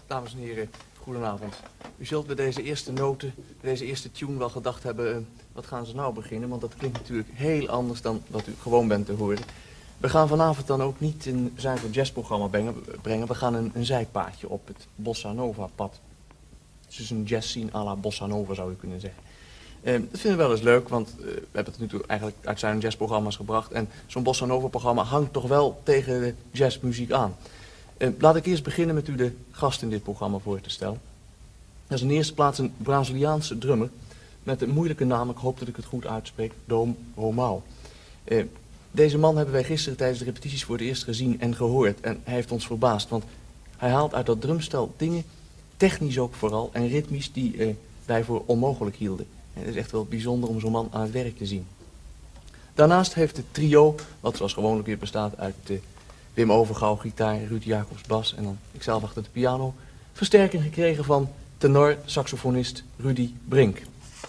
Dames en heren, goedenavond. U zult bij deze eerste noten, bij deze eerste tune wel gedacht hebben, wat gaan ze nou beginnen? Want dat klinkt natuurlijk heel anders dan wat u gewoon bent te horen. We gaan vanavond dan ook niet een zuiver jazzprogramma brengen. We gaan een zijpaadje op het Bossa Nova pad. Dus een Dzjes Zien à la Bossa Nova zou je kunnen zeggen. Dat vinden we wel eens leuk, want we hebben het natuurlijk eigenlijk uit zijn jazzprogramma's gebracht. En zo'n Bossa Nova programma hangt toch wel tegen de jazzmuziek aan. Laat ik eerst beginnen met u de gast in dit programma voor te stellen. Dat is in de eerste plaats een Braziliaanse drummer met een moeilijke naam, ik hoop dat ik het goed uitspreek, Romão. Deze man hebben wij gisteren tijdens de repetities voor het eerst gezien en gehoord. En hij heeft ons verbaasd, want hij haalt uit dat drumstel dingen, technisch ook vooral, en ritmisch die wij voor onmogelijk hielden. En het is echt wel bijzonder om zo'n man aan het werk te zien. Daarnaast heeft het trio, wat zoals gewoonlijk weer bestaat uit Wim Overgaauw, gitaar, Ruud Jacobs, bas en dan ikzelf achter de piano, versterking gekregen van tenor, saxofonist Ruud Brink.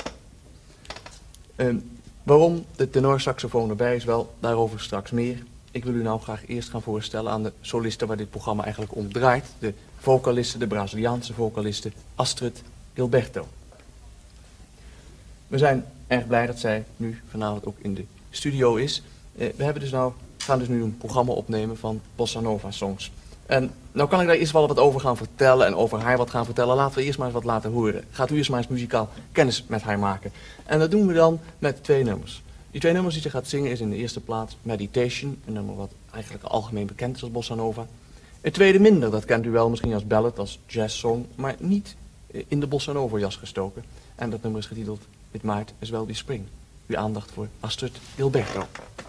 Waarom de tenorsaxofoon erbij is, wel, daarover straks meer. Ik wil u nou graag eerst gaan voorstellen aan de solisten waar dit programma eigenlijk om draait. De vocaliste, de Braziliaanse vocaliste Astrud Gilberto. We zijn erg blij dat zij nu vanavond ook in de studio is. Gaan dus nu een programma opnemen van Bossa Nova songs. En nou kan ik daar eerst wel wat over gaan vertellen en over haar wat gaan vertellen. Laten we eerst maar eens wat laten horen. Gaat u eerst maar eens muzikaal kennis met haar maken. En dat doen we dan met 2 nummers. Die 2 nummers die ze gaat zingen is in de eerste plaats Meditation, een nummer wat eigenlijk algemeen bekend is als Bossa Nova. Het tweede minder, dat kent u wel misschien als ballad, als jazzsong, maar niet in de Bossa Nova jas gestoken. En dat nummer is getiteld It Might As Well Be Spring. Uw aandacht voor Astrud Gilberto.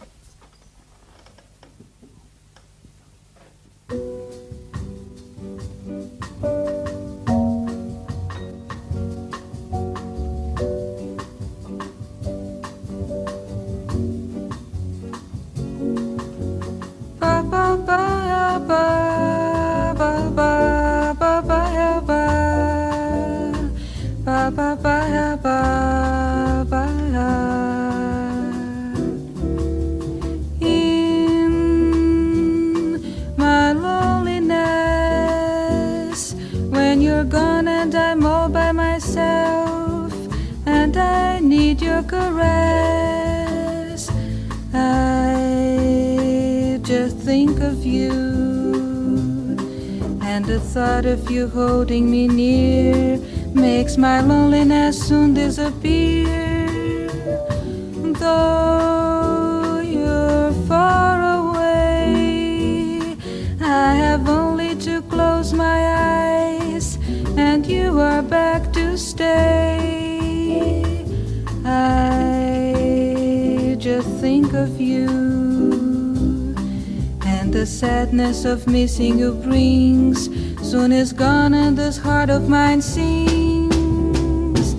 Caress, I just think of you, and the thought of you holding me near makes my loneliness soon disappear. Though you're far away, I have only to close my eyes, and you are back to stay. I just think of you, and the sadness of missing you brings soon is gone, and this heart of mine sings.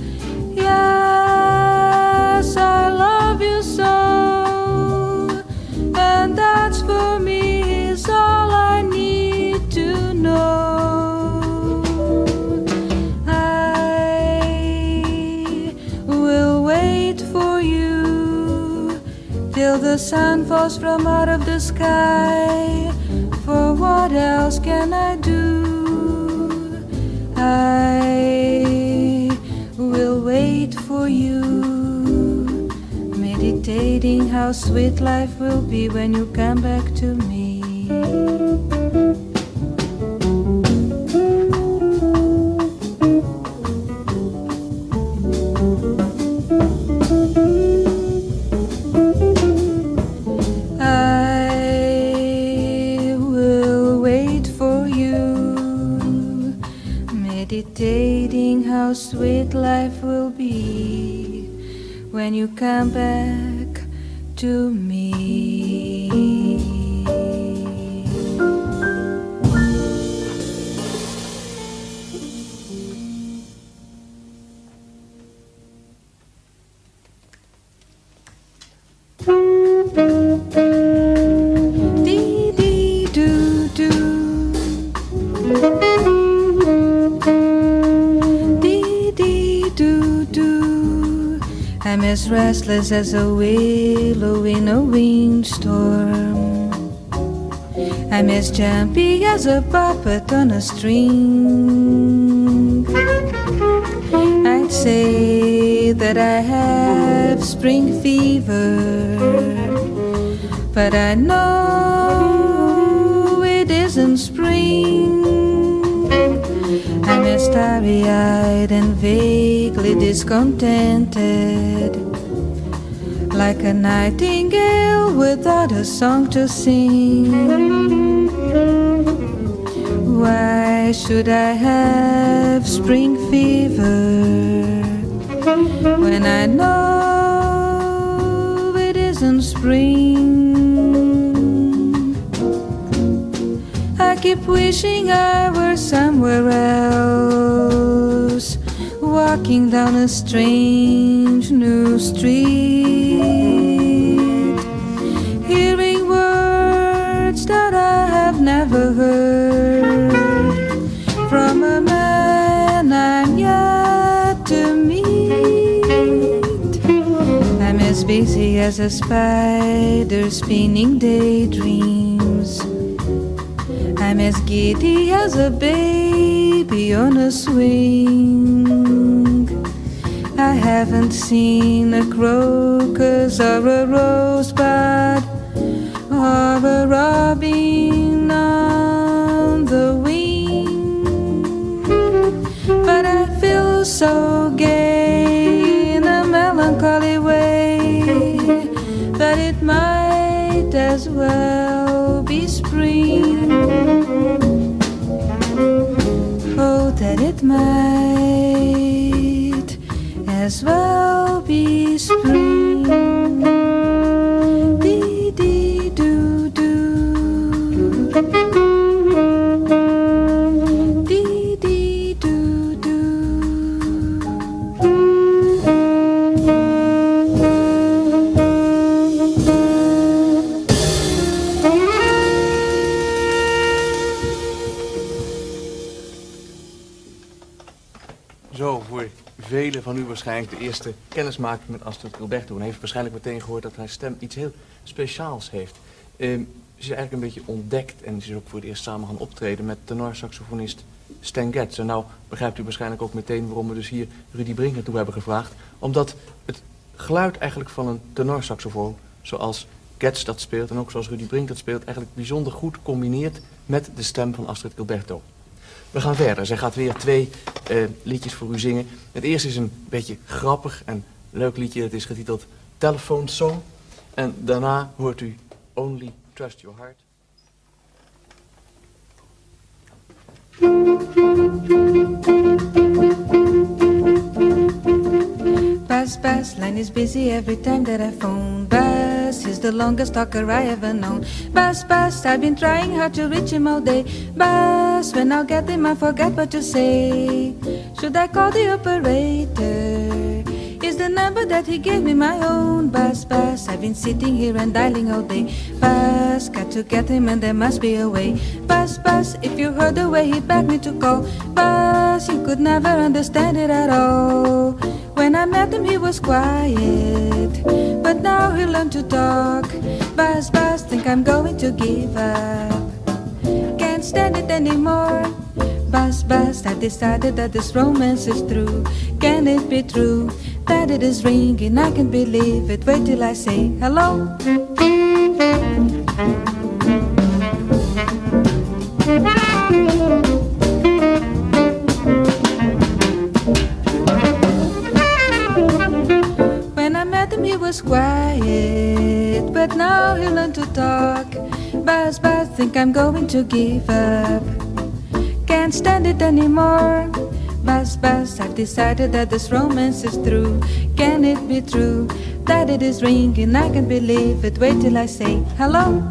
Yes, I love you so, and that's for me is all I need to know. Till the sun falls from out of the sky, for what else can I do? I will wait for you, meditating how sweet life will be when you come back to me. Meditating how sweet life will be when you come back to me. I'm as restless as a willow in a windstorm. I'm as jumpy as a puppet on a string. I'd say that I have spring fever, but I know it isn't spring. I'm as starry-eyed and vaguely discontented, like a nightingale without a song to sing. Why should I have spring fever when I know it isn't spring? I keep wishing I were somewhere else, walking down a strange new street, hearing words that I have never heard from a man I'm yet to meet. I'm as busy as a spider spinning daydreams. I'm as giddy as a baby on a swing. I haven't seen a crocus or a rosebud or a robin on the wing, but I feel so gay in a melancholy way that it might as well be spring. Oh, that it might as well be spring. Dee dee doo doo. Dee dee doo doo. Zo, voor velen van u waarschijnlijk de eerste kennismaking met Astrud Gilberto. En heeft waarschijnlijk meteen gehoord dat haar stem iets heel speciaals heeft. Ze is eigenlijk een beetje ontdekt en ze is ook voor het eerst samen gaan optreden met tenor-saxofonist GETZ. En nou begrijpt u waarschijnlijk ook meteen waarom we dus hier Ruud Brink naartoe hebben gevraagd. Omdat het geluid eigenlijk van een tenorsaxofoon, zoals GETZ dat speelt en ook zoals Ruud Brink dat speelt, eigenlijk bijzonder goed combineert met de stem van Astrud Gilberto. We gaan verder. Zij gaat weer twee liedjes voor u zingen. Het eerste is een beetje grappig en leuk liedje. Het is getiteld Telephone Song. En daarna hoort u Only Trust Your Heart. Buzz, buzz, line is busy every time that I phone. Buzz, he's the longest talker I ever known. Buzz, buzz, I've been trying hard to reach him all day. Buzz, when I'll get him I forget what to say. Should I call the operator? Is the number that he gave me my own? Buzz, buzz, I've been sitting here and dialing all day. Buzz, got to get him and there must be a way. Buzz, buzz, if you heard the way he begged me to call. Buzz, you could never understand it at all. When I met him he was quiet, but now he learned to talk. Buzz, buzz, think I'm going to give up. Can't stand it anymore. Buzz, buzz, I've decided that this romance is through. Can it be true that it is ringing? I can't believe it. Wait till I say hello. When I met him he was quiet, but now he learned to talk. Buzz, buzz, think I'm going to give up. Can't stand it anymore. Buzz, buzz, I've decided that this romance is through. Can it be true that it is ringing? I can't believe it. Wait till I say hello.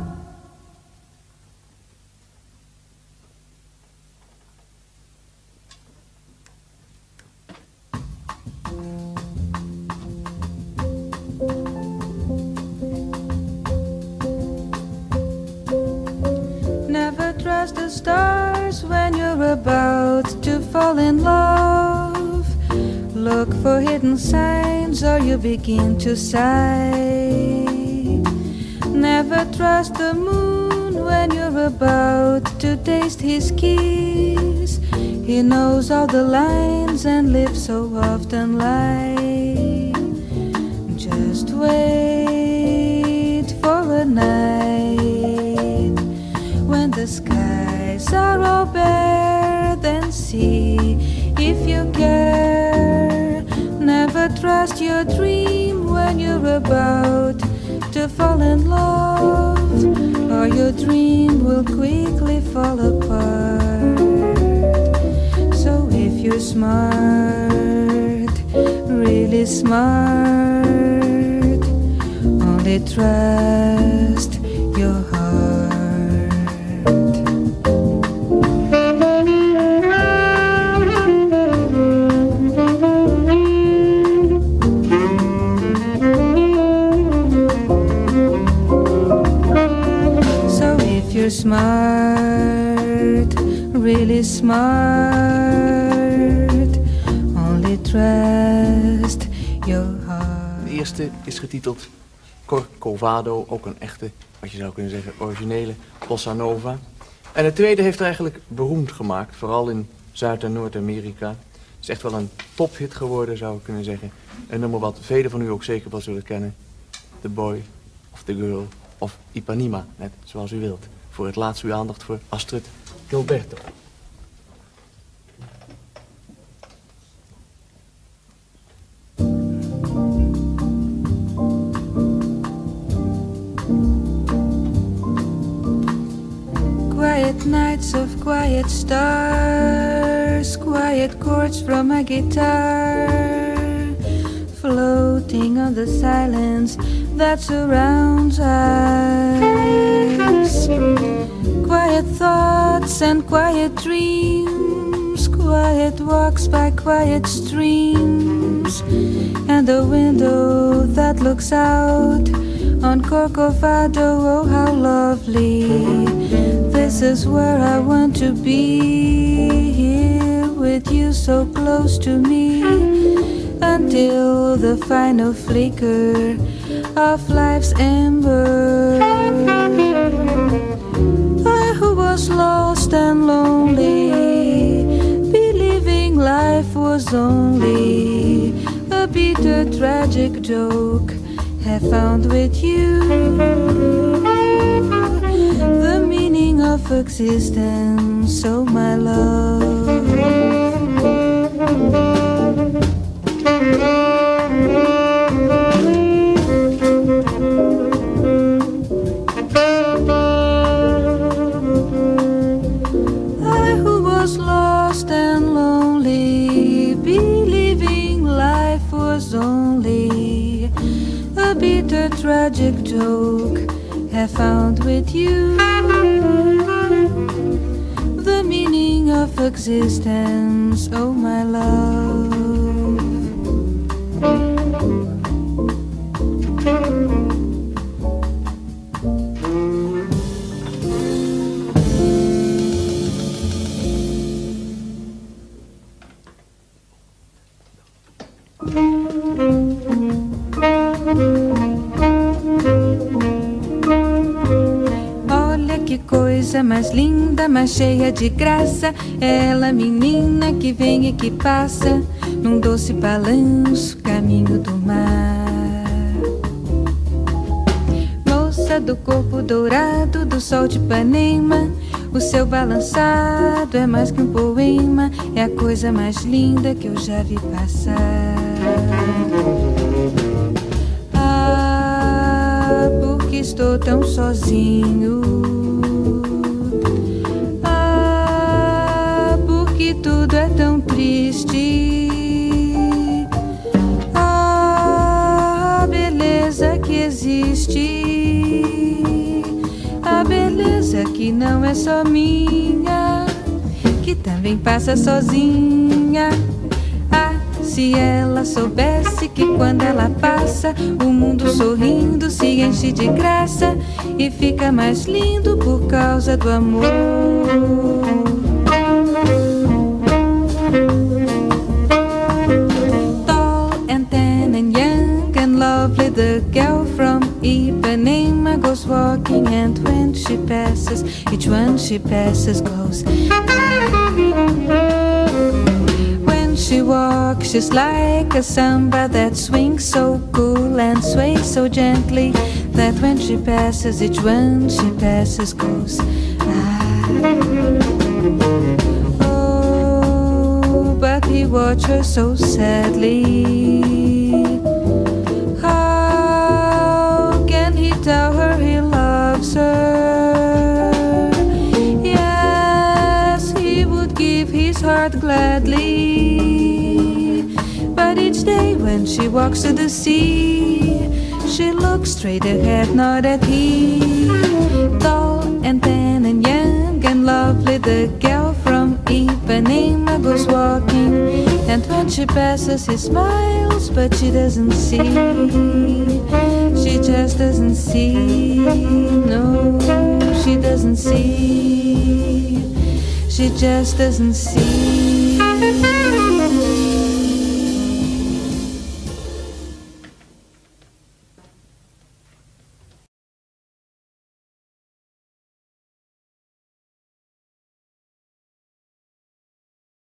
Never trust the stars when you're about to fall in love. Look for hidden signs or you begin to sigh. Never trust the moon when you're about to taste his kiss. He knows all the lines and lips so often lie. Just wait for a night when the skies are all bare, then see if you care. Never trust your dream when you're about to fall in love, or your dream will quickly fall apart. So if you're smart, really smart, only trust your heart. Smart, really smart, only trust your heart. De eerste is getiteld Corcovado, ook een echte, wat je zou kunnen zeggen, originele Bossa Nova. En de tweede heeft er eigenlijk beroemd gemaakt, vooral in Zuid- en Noord-Amerika. Het is echt wel een tophit geworden, zou ik kunnen zeggen. Een nummer wat velen van u ook zeker wel zullen kennen. The Boy of the Girl of Ipanema, net zoals u wilt. Voor het laatst uw aandacht voor Astrud Gilberto. Quiet nights of quiet stars, quiet chords from my guitar, floating on the silence that surrounds us. Quiet thoughts and quiet dreams, quiet walks by quiet streams, and a window that looks out on Corcovado. Oh, how lovely. This is where I want to be, here with you so close to me, until the final flicker of life's ember. I who was lost and lonely, believing life was only a bitter tragic joke, have found with you the meaning of existence, oh my love. I who was lost and lonely, believing life was only a bitter tragic joke, have found with you the meaning of existence, oh my love. Mais linda, mais cheia de graça, ela menina que vem e que passa num doce balanço, caminho do mar. Moça do corpo dourado do sol de Ipanema, o seu balançado é mais que um poema, é a coisa mais linda que eu já vi passar. Ah, porque estou tão sozinho. Tudo é tão triste. A beleza que existe, a beleza que não é só minha, que também passa sozinha. Ah, se ela soubesse que quando ela passa, o mundo sorrindo se enche de graça e fica mais lindo por causa do amor. The girl from Ipanema Ipanema goes walking, and when she passes, each one she passes goes. When she walks, she's like a samba that swings so cool and sways so gently, that when she passes, each one she passes goes. Oh, but he watched her so sadly. How can he tell her he loves her? Yes, he would give his heart gladly. But each day when she walks to the sea, she looks straight ahead, not at him. Tall and tan and young and lovely, the gal from Ipanema goes walking, and when she passes he smiles, but she doesn't see. She just doesn't see. No, she doesn't see. She just doesn't see.